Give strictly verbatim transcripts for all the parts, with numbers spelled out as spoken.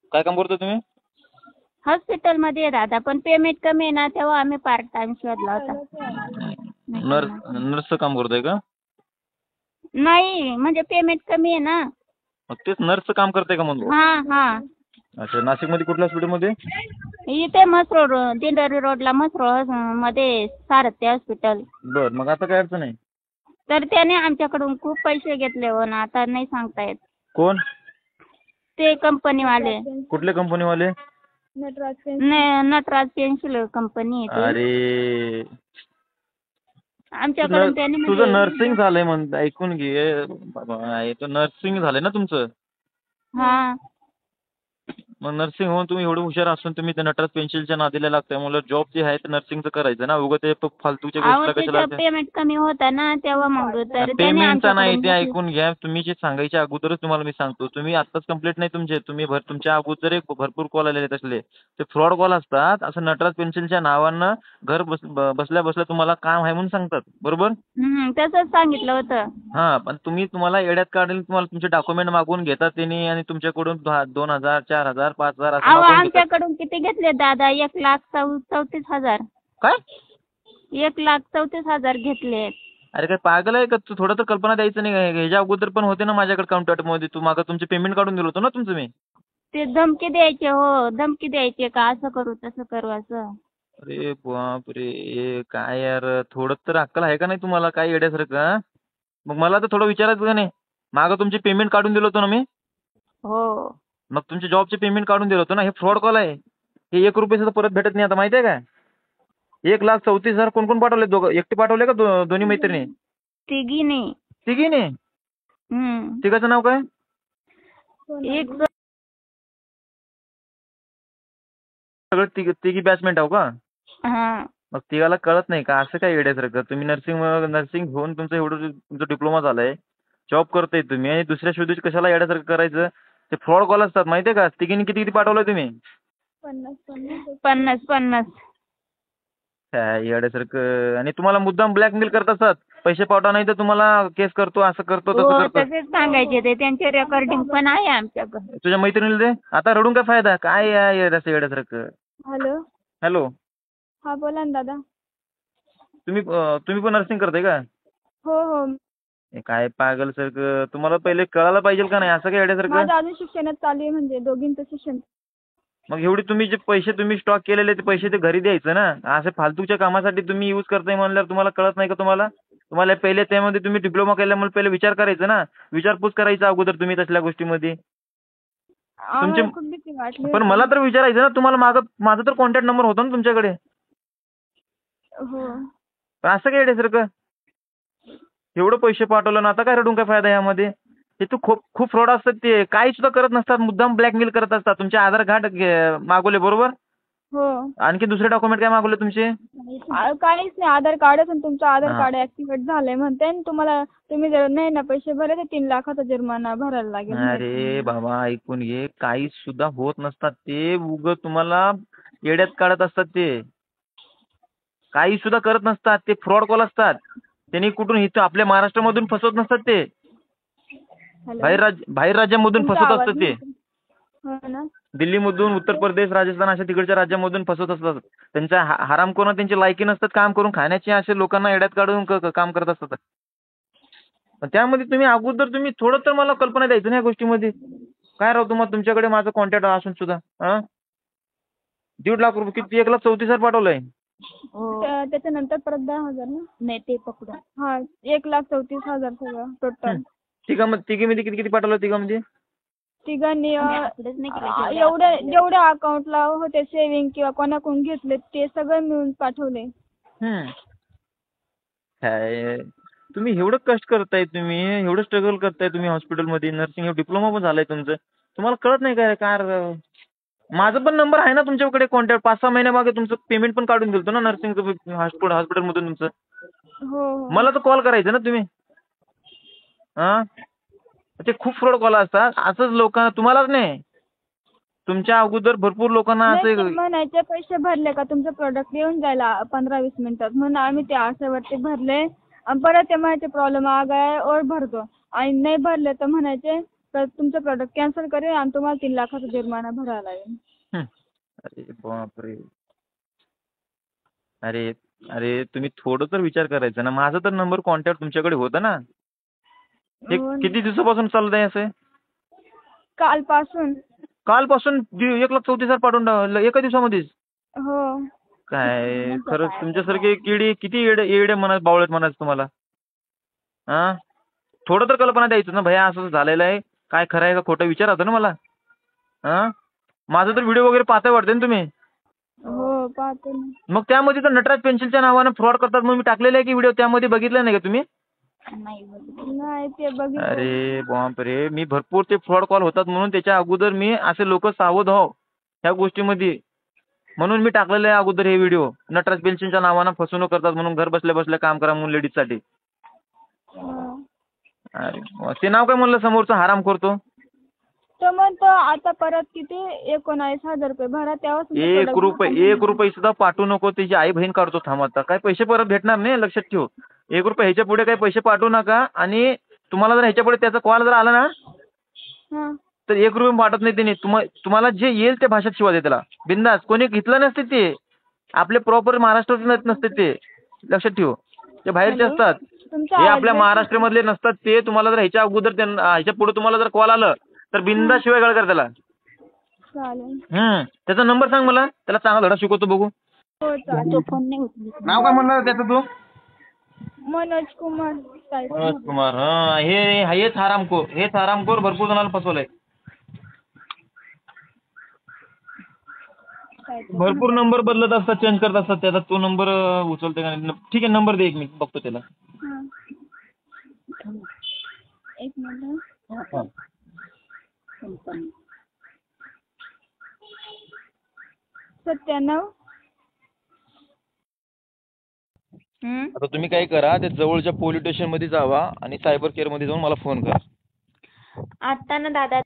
काय काम करता तुम्ही? हॉस्पिटलमध्ये आहे दादा, पण पेमेंट कमी आहे ना, तेव्हा आम्ही पार्ट टाइम शोधला होता. नाही नर्स करणार. नर्सचं काम करताय का? नाही म्हणजे पेमेंट कमी आहे ना. मग तेच नर्सचं काम करताय का म्हणलो. हा हा अच्छा, नाशिकमध्ये कुठल्या हॉस्पिटलमध्ये? इथे मसरोड दिंडोरी रोडला मसरोड मध्ये सारथी हॉस्पिटल. बर, मग आता काय अडचण आहे? तर त्याने आमच्याकडून खूप पैसे घेतले हो ना, आता नाही सांगता येत. कोण? ते कंपनीवाले. कुठले कंपनीवाले? न- नटराज पेन्सिल कंपनी आहे ती. अरे तू आमच्याकडून न- त्याने तुझं म्हणजे नर्सिंग झालंय म्हण, ऐकून घे बाबा, हे तर नर्सिंग झालंय ना तुमचं. हा मग नर्सिंग होऊन तुम्ही एवढं हुशार असून तुम्ही त्या नटराज पेन्सिलच्या नादीला लागताय. मला जॉब जे आहे ते नर्सिंगचं करायचं ना, उगाच ते फ- फालतूच्या अहो गोष्टीला कशाला त्याचं पेमेंट कमी होता ना, तेव्हा मग तर त्याने पेमेंटचा नाही आमच्याकडून ते घेतलं. ऐकून घ्या. तुम्ही जे सांगायच्या अगोदरच तुम्हाला मी सांगतो, तुम्ही आत्ताच कंप्लीट नाही तुमचे, तुम्ही भर तुमच्या अगोदर एक भरपूर कॉल आलेले तसले ते फ्रॉड कॉल असतात. असं नटराज पेन्सिलच्या नावानं घर बस ब- बसल्या बसल्या तुम्हाला काम आहे म्हणून सांगतात, बरोबर? हम्म, तसंच सांगितलं होतं. हा, पण तुम्ही तुम्हाला येड्यात काढेल, तुम्हाला तुमचे डॉक्युमेंट मागून घेतात त्यांनी आणि तुमच्याकडून दहा- दोन हजार चार हजार पाच हजार असं अहो मागून घेतात. आमच्याकडून किती घेतले दादा? एक लाख चौ चौतीस हजार काय? एक लाख चौतीस हजार घेतले. अरे काय पागल आहे का तू? थोडं तर कल्पना द्यायचं नाही का? ह्याच्या अगोदर पण होते ना माझ्याकडे काउंटरमध्ये, तू मागं तुमचे पेमेंट काढून दिलं होतं ना तुमचं मी. ते धमकी द्यायचे हो, धमकी द्यायचे का असं करू तसं करू असं. अरे बाप रे, काय यार, थोडं तर अक्कल आहे का नाही तुम्हाला? काय येड्यासारखं हा? मग मला तर थोडं विचारायचं का नाही? मागं तुमची पेमेंट काढून दिलं होतं ना मी. हो मग तुमच्या जॉबचे पेमेंट काढून दिलं होतं ना. हे फ्रॉड कॉल आहे. हे एक रुपये सुद्धा परत भेटत नाही आता, माहिती आहे का? एक लाख चौतीस हजार कोण कोण पाठवले? दोघं एकटे पाठवले का दो- दोन्ही मैत्रिणी? तिघीने. तिघीने? हम्म तिघाचं नाव काय? एक सगळं तिघ तिघी बॅचमेट आहो का? हा मग तिघाला कळत नाही का? असं काय येड्यासारखं तुम्ही नर्सिंग नर्सिंग घेऊन तुमचं एवढं तुमचा डिप्लोमा झालाय, जॉब करताय तुम्ही आणि दुसऱ्या शोधूच कशाला येड्यासारखं करायचं? ते फ्रॉड कॉल असतात, माहिती आहे का? तिघींनी किती किती पाठवलंय तुम्ही? पन्नास पन्नास. काय येड्यासारखं, आणि तुम्हाला मुद्दाम ब्लॅकमेल करत असतात. पैसे पाठवा नाही तर तुम्हाला केस करतो, असं करतो तसं हो करतो. तसेच सांगायचे ते, त्यांचे रेकॉर्डिंग पण आहे आमच्याकडे. तुझ्या मैत्रिणीला दे. आता रडून काय फायदा? काय या येड्याचं येड्यासारखं. हॅलो. हॅलो, हा बोला ना दादा. तुम्ही अं, तुम्ही पण नर्सिंग करताय का? हो हो. हे काय पागल सारखं, तुम्हाला पहिले कळायला पाहिजे का नाही? असं काय येड्यासारखं. माझं अजून शिक्षणच चालू आहे, म्हणजे दोघींचं शिक्षण. मग एवढी तुम्ही जे पैसे तुम्ही स्टॉक केलेले ते पैसे ते घरी द्यायचं ना. असे फालतूच्या कामासाठी तुम्ही यूज करताय म्हणल्यावर तुम्हाला कळत नाही का? तुम्हाला तुम्हाला पहिले त्यामध्ये तुम्ही डिप्लोमा केल्यामुळे पहिले विचार करायचा ना. विचारपूस करायचा अगोदर तुम्ही तसल्या गोष्टीमध्ये. आम्हाला खूप भीती वाटली पण होती. मला तर विचारायचं ना तुम्हाला. मागं माझा तर कॉन्टॅक्ट नंबर होता ना तुमच्याकडे. हो. पण असं काय येड्यासारखं, एवढं पैसे पाठवलं ना, आता काय रडून काय फायदा यामध्ये? हे तू खूप खूप फ्रॉड असतात ते, काही सुद्धा करत नसतात, मुद्दाम ब्लॅकमेल करत असतात. तुमचे आधार कार्ड घे- मागवले, बरोबर? हो. आणखी दुसरे डॉक्युमेंट काय मागवले तुमचे? आ- काहीच नाही, आधार कार्डच, आणि तुमचं आधार हा. कार्ड ऍक्टिव्हेट झालंय म्हणते, आणि तुम्हाला तुम्ही जर नाही ना पैसे भरले तर तीन लाखाचा जुर्माना भरायला लागेल. अरे बाबा, ऐकून घे, काही सुद्धा होत नसतात ते. उग तुम्हाला येड्यात काढत असतात ते. काही सुद्धा करत नसतात ते. फ्रॉड कॉल असतात. त्यांनी कुठून इथं आपल्या महाराष्ट्रामधून फसवत नसतात ते. हॅलो. बाहेर राज्य बाहेर राज्यामधून तुमचा फसवत आवाज असतात ते. नाही. हो ना. दिल्लीमधून, उत्तर प्रदेश, राजस्थान अशा तिकडच्या राज्यामधून फसवत असतात. त्यांच्या हा- हराम करून त्यांची लायकी नसतात काम करून खाण्याची, असे लोकांना येड्यात काढून क- क- काम करत असतात. पण त्यामध्ये तुम्ही अगोदर तुम्ही थोडं तर मला कल्पना द्यायचं ना या गोष्टीमध्ये. काय राव तुम्हाला, तुमच्याकडे माझं कॉन्टॅक्ट असून सुद्धा हा दीड लाख रुपये किती, एक लाख चौतीस हजार पाठवलंय. हो त्या- त्याच्यानंतर परत दहा हजार ना. नाही ते पकडून. हा, एक लाख चौतीस हजार सगळं टोटल. तिघामध्ये तिघीमध्ये किती किती पाठवलं तिघामध्ये? तिघांनी अं, आपलेच नाही केले, आ- जेवढे एवढ्या आपले- जेवढ्या अकाउंटला होते सेव्हिंग किंवा कोणाकडून घेतले ते सगळं मिळून पाठवले. हम्म. काय तुम्ही एवढं कष्ट करताय, तुम्ही एवढं स्ट्रगल करताय, तुम्ही हॉस्पिटलमध्ये नर्सिंग डिप्लोमा पण झालाय तुमचं, तुम्हाला कळत नाही काय? काय राव? माझा पण नंबर आहे ना तुमच्याकडे कॉन्टॅक्ट. पाच सहा महिन्यामागे तुमचं पेमेंट पण काढून दिलतो ना नर्सिंगचं हॉस्पिटल हॉस्पिटलमधून तुमचं. हो हो. मला तर कॉल करायचा ना तुम्ही. हा, ते खूप फ्रॉड कॉल असतात. असंच लोकांना, तुम्हालाच नाही, तुमच्या अगोदर भरपूर लोकांना नाही, असं. ते म्हणायचे पैसे भरले का तुमचं प्रोडक्ट येऊन जाईल पंधरा वीस मिनिटात, म्हणून आम्ही ते आशेवरती भरले. आणि परत ते म्हणायचे प्रॉब्लेम आ गया है और भर दो, आणि नाही भरले तर म्हणायचे तर तुमचं प्रोडक्ट कॅन्सल करेन आणि तुम्हाला तीन लाखाचा जुर्माना भरावा लागेल. हं. अरे बापरे! अरे अरे तुम्ही थोडं तर विचार करायचा ना. माझा तर नंबर कॉन्टॅक्ट तुमच्याकडे होता ना. हे हो ना. किती दिवसापासून चाललंय असं? कालपासून. कालपासून दि- एक लाख चौतीस हजार पाठवून टाकलं एका दिवसामध्येच. हो. काय खरंच तुमच्यासारखे किडी किती येडे येडे म्हणत बावळत म्हणायचं तुम्हाला. हा थोडं तर कल्पना द्यायचं ना भैया असं झालेलं आहे. काय खरं आहे का खोटं विचार होतं ना मला. हा माझा तर व्हिडिओ वगैरे पाहताय वाटते ना तुम्ही. हो पाहतो ना. मग त्यामध्ये तर नटराज पेन्सिलच्या नावानं फ्रॉड करतात म्हणून मी टाकलेलं आहे की व्हिडिओ त्यामध्ये बघितलं नाही का तुम्ही. नाही ते बघितलं. अरे बाप रे मी भरपूर ते फ्रॉड कॉल होतात म्हणून त्याच्या अगोदर मी असे लोक सावध हो ह्या गोष्टीमध्ये म्हणून मी टाकलेलं आहे अगोदर हे व्हिडिओ. नटराज पेन्सिलच्या नावानं फसवणूक करतात म्हणून घर बसल्या बसल्या काम करा म्हणून लेडीजसाठी. हा. अरे ते नाव काय म्हणलं समोरचं हराम करतो. तो म्हणतो आता परत किती एकोणावीस हजार रुपये भरा तेव्हा तुमचं एक product रुपये भेटेल. एक रुपये सुद्धा पाठवू नको. त्याची आई बहीण काढतो थांब आता. काय पैसे परत भेटणार नाही लक्षात ठेव. एक रुपये ह्याच्या पुढे काही पैसे पाठवू नका. आणि तुम्हाला जर ह्याच्या पुढे त्याचा कॉल जर आला ना हा. तर एक रुपये पाठवत नाही त्याने. तुम्हा- तुम्हाला जे येईल त्या भाषेत शिवा दे त्याला बिंदास. कोणी घेतलं नसते ते. आपले प्रॉपर महाराष्ट्रात नसते ते लक्षात ठेव. ते बाहेरचे हॅलो. असतात. तुमचा हे आपल्या address- महाराष्ट्रामधले नसतात ते. तुम्हाला जर ह्याच्या अगोदर त्यांना ह्याच्या पुढे तुम्हाला जर कॉल आलं तर बिंदास शिवाय गळ कर त्याला. चालेल. हम्म त्याचा नंबर सांग मला. त्याला चांगला धडा शिकवतो बघू. हो चालेल. तो फोन नाही उचलत. नाव काय म्हणणार त्याचं तू. मनोज कुमार साहेब. मनोज कुमार. हा हे हेच हरामखोर हेच हरामखोर भरपूर जणांना फसवलंय. भरपूर नंबर बदलत असतात चेंज करत असतात. त्याचा तो नंबर उचलते का नाही. ठीक आहे नंबर दे एक मी बघतो त्याला. हा. एक मिनिट. हा. सत्त्याण्णव. हम्म. आता तुम्ही काय करा ते जवळच्या पोलीस स्टेशन मध्ये जावा आणि सायबर केअर मध्ये जाऊन मला फोन करा. आता ना दादा.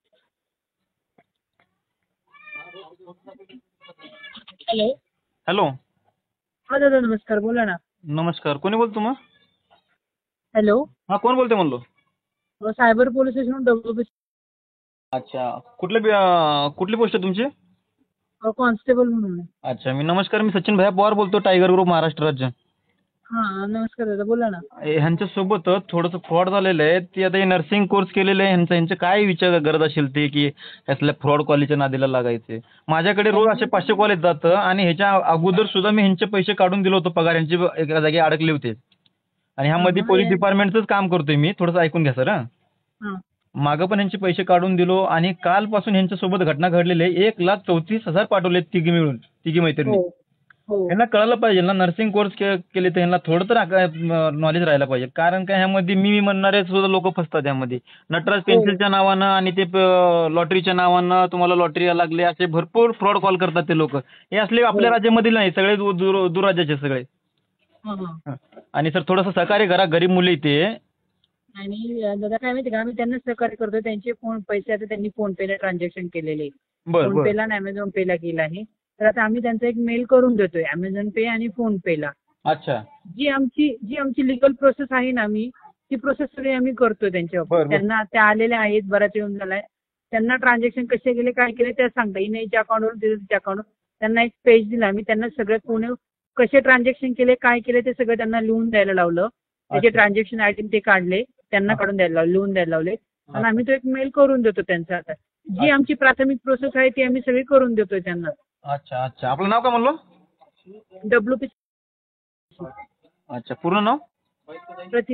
हॅलो. हॅलो. हा दादा नमस्कार बोला ना. नमस्कार कोणी बोलतो मग. हॅलो. हा कोण बोलते म्हणलो. सायबर पोलीस स्टेशन डब्ल्यू अच्छा कुठले बी- कुठली पोस्ट आहे तुमची. कॉन्स्टेबल म्हणून आहे. अच्छा मी नमस्कार मी सचिन भैया पवार बोलतो टायगर ग्रुप महाराष्ट्र राज्य. हा नमस्कार दादा बोला ना. ह्यांच्यासोबत थोडंसं फ्रॉड झालेलं आहे. ते आता हे नर्सिंग कोर्स केलेलं आहे ह्यांचं ह्यांचं काय विचार गरज असेल ते की ह्यातल्या फ्रॉड कॉलेजच्या नादीला लागायचे. माझ्याकडे रोज असे पाचशे कॉल येत जातं आणि ह्याच्या अगोदर सुद्धा मी ह्यांचे पैसे काढून दिलो होतो पगार. ह्यांचे एका जागी अडकले होते आणि ह्यामध्ये पोलीस डिपार्टमेंटचंच काम करतोय मी. थोडंसं ऐकून घ्या सर. हा. मागं पण ह्यांचे पैसे काढून दिलो आणि कालपासून ह्यांच्यासोबत घटना घडलेली आहे. एक लाख चौतीस हजार पाठवले तिघी मिळून तिघी मैत्रिणी. हो हो ह्यांना कळायला पाहिजे ना नर्सिंग कोर्स केले तर ह्यांना थोडं तर नॉलेज राहायला पाहिजे. कारण काय ह्यामध्ये मी म्हणणारे सुद्धा लोक फसतात यामध्ये. नटराज पेन्सिलच्या नावानं आणि ते लॉटरीच्या नावानं तुम्हाला लॉटरी लागले असे भरपूर फ्रॉड कॉल करतात ते लोक. हे असले आपल्या राज्यामधील नाही सगळे दूर दूर दूर राज्याचे सगळे. हा, हा. आणि सर थोडंसं सहकार्य करा गरीब मुली ते. आणि दादा काय माहिती का आम्ही त्यांना सहकार्य करतो. त्यांचे फोन पैसे आता त्यांनी फोन पेला ट्रान्झॅक्शन केलेले. बरं फोन बरं पेला आणि अमेझॉन पेला केलं आहे. तर आता आम्ही त्यांचा एक मेल करून देतोय अमेझॉन पे आणि फोन पेला. अच्छा जी आमची जी आमची लिगल प्रोसेस आहे ना आम्ही ती प्रोसेस सगळी आम्ही करतोय त्यांच्यावर. बरं, बरं. त्यांना त्या आलेल्या आहेत बराच येऊन झालाय. त्यांना ट्रान्झॅक्शन कसे गेले काय केले ते सांगता येईल. हिच्या अकाउंटवरून तिच्या अकाउंटवर त्यांना एक पेज दिला आम्ही. त्यांना सगळं कोणी कसे ट्रान्झॅक्शन केले काय केले ते सगळं त्यांना लिहून द्यायला लावलं. त्याचे अच्छा. ट्रान्झॅक्शन आयटम ते काढले त्यांना काढून द्यायला लावले लिहून द्यायला लावले. आणि आम्ही तो एक मेल करून देतो त्यांचा. आता जी आमची प्राथमिक प्रोसेस आहे ती आम्ही सगळी करून देतोय त्यांना. अच्छा अच्छा आपलं नाव काय म्हणलो. डब्ल्यू पी अच्छा पूर्ण नाव. प्रति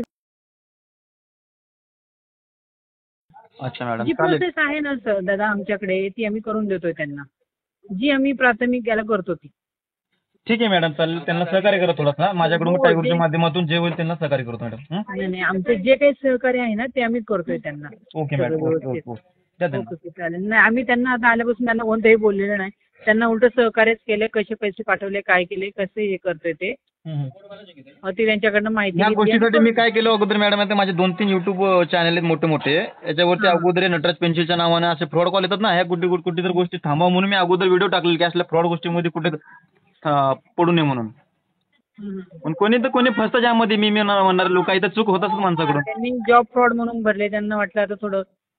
अच्छा मॅडम जी चालेल. प्रोसेस आहे ना सर दादा आमच्याकडे ती आम्ही करून देतोय त्यांना. जी आम्ही प्राथमिक याला करतो ती. ठीक आहे मॅडम चालेल. त्यांना सहकार्य करा थोडंसं. माझ्याकडून हो, टायगरच्या ते- माध्यमातून जे होईल त्यांना सहकार्य करतो मॅडम. हं? नाही नाही आमचे जे काही सहकार्य आहे ना ते आम्ही करतोय त्यांना. ओके मॅडम सगळं ओके व्यवस्थित. Okay okay. द्या त्यांना. ओके ओके चालेल. नाही आम्ही त्यांना आता आल्यापासून त्यांना कोणतंही बोललेलं नाही. त्यांना उलट सहकार्यच केले. कसे पैसे पाठवले काय केले कसे हे करतोय ते हं, हं. अं, ती त्यांच्याकडनं माहिती या घेतली गोष्टीसाठी आणि मी काय केलं अगोदर मॅडम आता माझे दोन तीन युट्यूब चॅनल आहेत मोठे मोठे. याच्यावरती हा. अगोदर हे नटराज पेन्सिलच्या नावाने असे फ्रॉड कॉल येतात ना ह्या कुठे कुठे तर गोष्टी थांबवा म्हणून मी अगोदर व्हिडिओ टाकलेले की असल्या फ्रॉड गोष्टीमध्ये कुठे अं, पडू नये म्हणून. हम्म. पण कोणी तर कोणी फसतं ज्यामध्ये मी मी म्हणणार लोक इथं चूक होत असत माणसाकडून. त्यांनी जॉब फ्रॉड म्हणून भरले. त्यांना वाटलं आता थोडं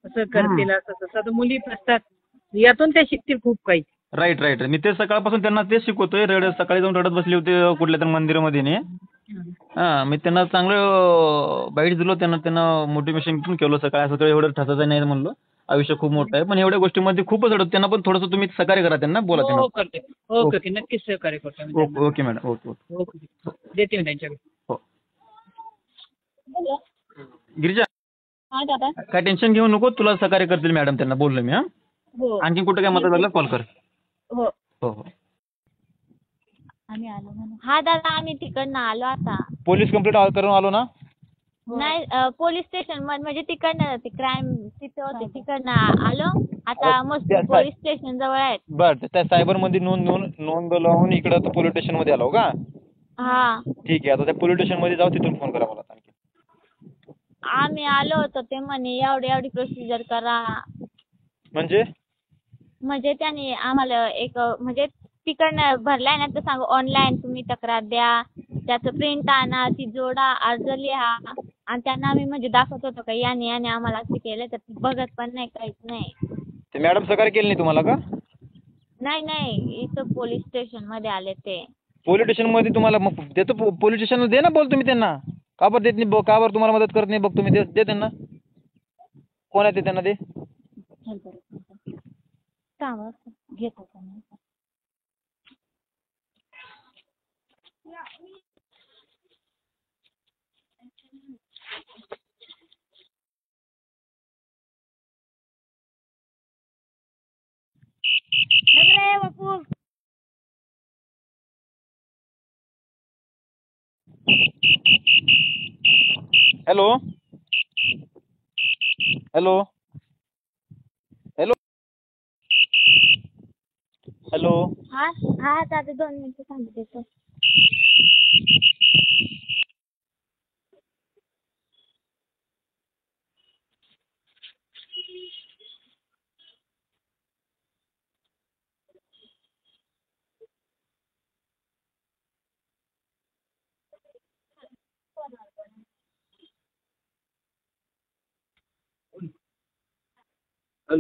असं करतील असं तसं तर मुली फसतात. यातून ते शिकतील खूप काही. राईट राईट मी ते सकाळपासून त्यांना तेच शिकवतोय. रड सकाळी जाऊन रडत बसले होते कुठल्या तरी मंदिरामध्ये ने. हा मी त्यांना चांगलं बाईट दिलो. त्यांना त्यांना मोटिवेशन पण केलं. सकाळी सकाळी एवढं ठसायचं नाही म्हणलं. आयुष्य खूप मोठं आहे पण एवढ्या गोष्टीमध्ये खूपच रडत. त्यांना पण थोडंसं तुम्ही सहकार्य करा त्यांना बोला हो त्यांना. हो, करते. ओके ओके नक्कीच सहकार्य करतो आम्ही त्यांना. Okay okay madam okay okay okay देते मी त्यांच्याकडे. हो. हॅलो. गिरिजा हा दादा. काय टेन्शन घेऊ नको. तुला सहकार्य करतील मॅडम त्यांना बोललो मी. हा हो आणखी कुठे काय मदत लागलं कॉल कर. हो. हो हो. आम्ही आलो म्हणून. हा दादा आम्ही तिकडनं आलो आता. पोलीस कंप्लेंट करून आलो ना. नाही अं, पोलीस स्टेशन मध्ये म्हणजे तिकडनं ते क्राईम तिथे होते तिकडनं आलो. आता मस्त त्या- पोलीस स्टेशन जवळ आहेत. बरं त्या सायबर मध्ये नोंद नोंद नोंद लावून इकडं पोलीस स्टेशन मध्ये आलो का. हा ठीक आहे आता त्या पोलीस स्टेशन मध्ये जाऊ तिथून फोन करा मला आणखी. आम्ही आलो होतो ते म्हणे एवढी एवढी प्रोसिजर करा. म्हणजे म्हणजे त्याने आम्हाला एक अं, म्हणजे तिकडनं भरलाय ना तर सांगू ऑनलाईन तुम्ही तक्रार द्या. त्याचं प्रिंट आणा ती जोडा अर्ज लिहा आणि त्यांना आम्ही म्हणजे दाखवत होतो का याने याने आम्हाला असं केलं तर बघत पण नाही काहीच नाही. ते मॅडम सहकार्य केलं नाही तुम्हाला का. नाही नाही इथं पोलीस स्टेशन मध्ये आले ते. पोलीस स्टेशन मध्ये तुम्हाला मग देतो पोलीस स्टेशन दे ना बोल तुम्ही त्यांना. का बरं देत नाही ब- का बरं तुम्हाला मदत करत नाही बघ तुम्ही दे दे त्यांना. कोण आहे ते त्यांना दे. चल बरं काम घेतो का नाही. Hello hello hello hello. हा हा दादा दोन मिनिटं थांबू देतो. हॅलो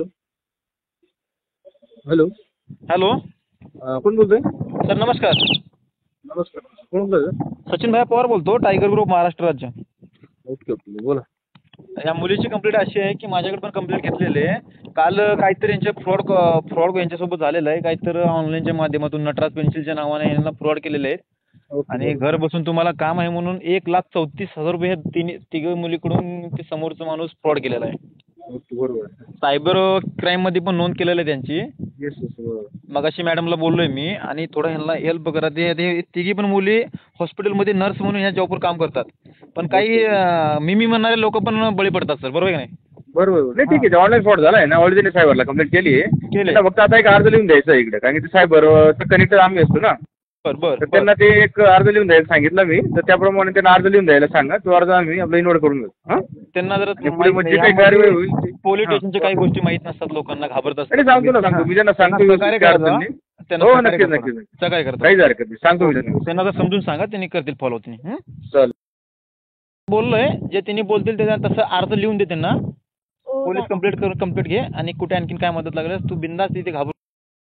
हॅलो हॅलो अं, कोण बोलतोय. सर नमस्कार. नमस्कार कोण बोलतोय. सचिन भाई पवार बोलतो टायगर ग्रुप महाराष्ट्र राज्य. ओके ओके बोला. या मुलीची कंप्लेंट अशी आहे की माझ्याकडे पण कंप्लेंट घेतलेली आहे. काल काहीतरी यांच्या फ्रॉड फ्रॉड यांच्यासोबत झालेलं आहे. काहीतरी ऑनलाईनच्या माध्यमातून नटराज पेन्सिलच्या नावाने यांना फ्रॉड केलेले आहेत. ओके, आणि घर बसून तुम्हाला काम आहे म्हणून एक लाख चौतीस हजार रुपये ह्या तिन्ही तिघ मुलीकडून ते समोरचा माणूस फ्रॉड केलेला आहे. ओके बरोबर आहे. सायबर क्राईम मध्ये पण नोंद केलेली आहे त्यांची. येस येस बरोबर. मगाशी मॅडमला बोललोय मी आणि थोडं ह्यांना हेल्प करा. ते ते तिघी पण मुली हॉस्पिटलमध्ये नर्स म्हणून ह्या जॉबवर काम करतात. पण काही अं, मिमी म्हणणारे लोक पण बळी पडतात सर बरोबर आहे की नाही. बरोबर बरोबर. नाही ठीक आहे ऑनलाईन फ्रॉड झाला आहे ना ऑलरेडी सायबरला कंप्लेंट केली आहे. केले त्यांना फक्त आता एक अर्ज लिहून द्यायचा आहे इकडे कारण की सायबर कनेक्टेड आम्ही असतो ना. बरं बरं तर त्यांना ते एक अर्ज लिहून द्यायला सांगितलं मी तर त्याप्रमाणे त्यांना अर्ज लिहून द्यायला सांगा. तो अर्ज आम्ही आपला इन्व्हर्ट करून घेऊ. हां त्यांना जर आणि पुढे मग जे काही कार्यवाही होईल ते- पोलीस हां. स्टेशनच्या काही गोष्टी माहित नसतात लोकांना घाबरत असतात. नाही सांगतो ना सांगतो मी त्यांना सांगतो त्यांना व्यवस्थित सहकार्य काय करा. अडचण नाही. त्यांना हो सहकार्य नक्कीच करा. नक्कीच नक्कीच. सहकार्य करतो. काहीच हरकत नाही सांगतो मी त्यांना. त्यांना जर समजून सांगा त्यांनी करतील फॉलो त्यांनी. हं? चालेल. बोललोय जे त्यांनी बोलतील त्याच्या तसं अर्ज लिहून दे त्यांना. हो पोलीस कंप्लेंट करून कंप्लेंट घे आणि कुठे आणखीन काय मदत लागल्यास तू बिंदास तिथे घाबरू